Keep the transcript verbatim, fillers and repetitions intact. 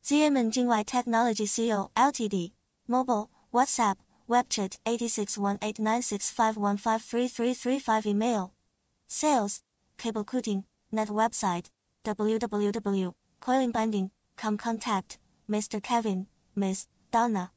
XIAMEN JINGWEI Technology Co., Ltd. Mobile, WhatsApp, WeChat eight six one eight nine six five one five three three three five Email. Sales, Cable Cutting, Net Website, w w w dot coiling binding dot com Contact, Mister Kevin, Miss Donna.